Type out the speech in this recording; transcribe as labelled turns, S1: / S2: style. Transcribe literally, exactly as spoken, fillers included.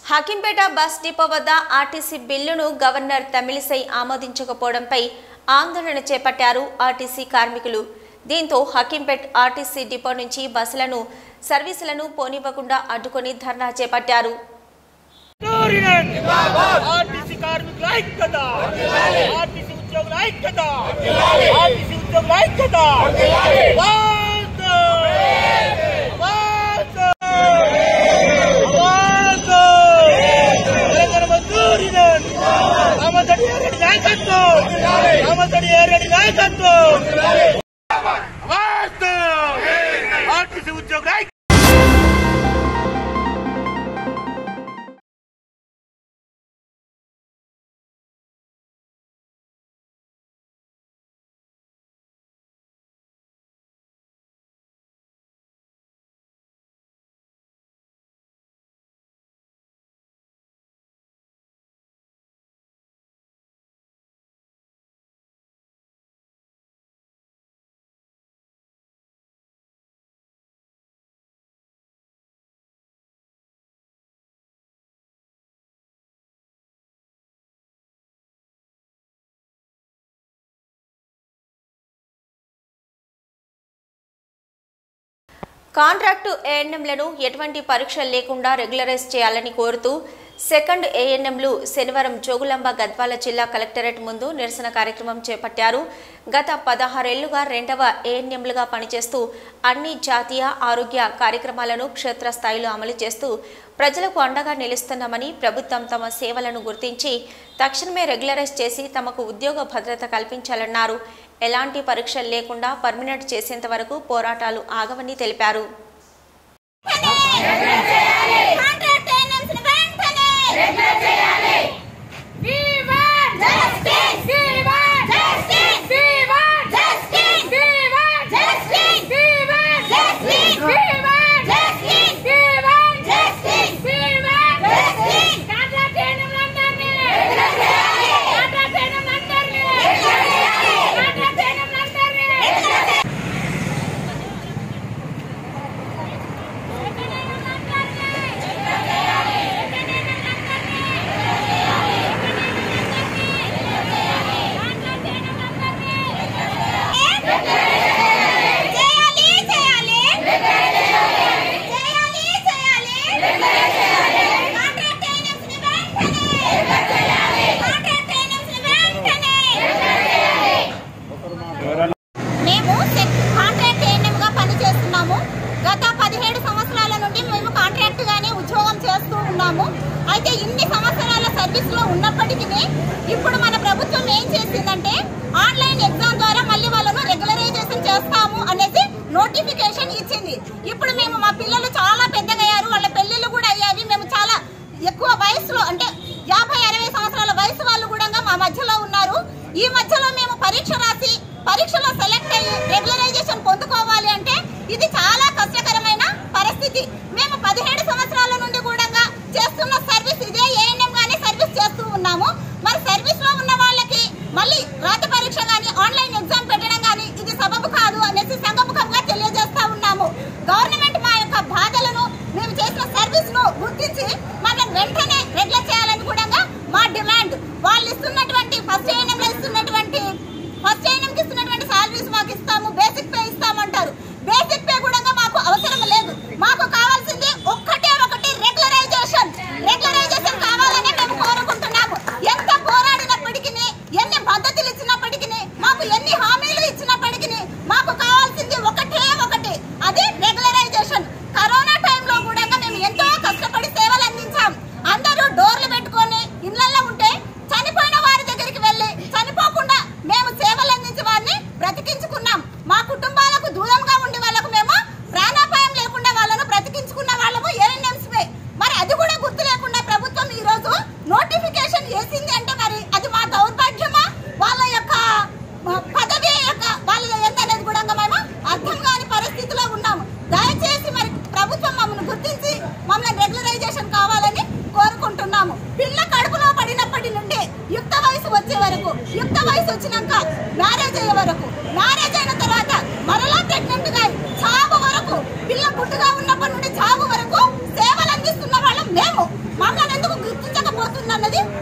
S1: Hakimpet bus depot వద్ద RTC బిల్లును governor Tamilisai ఆమోదించకపోవడంపై ఆందోళన చేపట్టారు ఆర్టీసీ కార్మికులు. దీంతో హకీంపేట ఆర్టీసీ డిపో నుంచి బస్సులను సర్వీసులను పోనివ్వకుండా అడ్డుకొని ధర్నా చేపట్టారు. కాంట్రాక్టు ఏఎన్ఎంలను ఎటువంటి పరీక్షలు లేకుండా రెగ్యులరైజ్ చేయాలని కోరుతూ సెకండ్ ఏఎన్ఎంలు శనివారం జోగులాంబ గద్వాల జిల్లా కలెక్టరేట్ ముందు నిరసన కార్యక్రమం చేపట్టారు. గత పదహారేళ్లుగా రెండవ ఏఎన్ఎంలుగా పనిచేస్తూ అన్ని జాతీయ ఆరోగ్య కార్యక్రమాలను క్షేత్రస్థాయిలో అమలు చేస్తూ ప్రజలకు అండగా నిలుస్తున్నామని, ప్రభుత్వం తమ సేవలను గుర్తించి తక్షణమే రెగ్యులరైజ్ చేసి తమకు ఉద్యోగ భద్రత కల్పించాలన్నారు. ఎలాంటి పరీక్షలు లేకుండా పర్మినెంట్ చేసేంత వరకు పోరాటాలు ఆగవని తెలిపారు.
S2: అయితే ఇన్ని సంవత్సరాల సర్వీస్ లో ఉన్నప్పటికీ ఇప్పుడు మన ప్రభుత్వం ఏం చేసిందంటే ఆన్లైన్ ఎగ్జామ్ ద్వారా మళ్ళీ వాళ్ళను రెగ్యులరైజేషన్ చేస్తాము అనేసి నోటిఫికేషన్ ఇచ్చింది. ఇప్పుడు మేము మా పిల్లలు చాలా పెద్దగయ్యారు, వాళ్ళ పెళ్లిళ్ళు కూడా అయ్యావి. మేము చాలా ఎక్కువ వయసులో అంటే యాభై అరవై సంవత్సరాల వయసు వాళ్ళు కూడా మా మధ్యలో ఉన్నారు. ఈ మధ్యలో మేము పరీక్ష రాసి పరీక్షలో సెలెక్ట్ అయ్యి రెగ్యులరైజేషన్ పొందుకోవాలి అంటే ఇది చాలా కష్టకరమైన పరిస్థితి. మేము పదిహేడు సంవత్సరాల నుండి కూడా చేస్తున్న సర్వీస్ ఇదే ఏఎన్ఎం గానీ సర్వీస్ చేస్తూ ఉన్నాము. మరి సర్వీస్ లో ఉన్న వాళ్ళకి మళ్ళీ రాత పరీక్ష గానీ ఆన్లైన్ ఎగ్జామ్ పెట్టడం గానీ ఇది సబబు కాదు అనేసి సంఘముఖంగా తెలియజేస్తా ఉన్నాము. గవర్నమెంట్ మా యొక్క బాధలను, మేము చేసిన సర్వీస్ ను గుర్తించి మనం వెంటనే రెగ్యులర్ చేయాలని కూడా మా డిమాండ్. వాళ్ళు ఇస్తున్నటువంటి ఫస్ట్ ఏఎన్ఎం లో ఇస్తున్నటువంటి అన్నది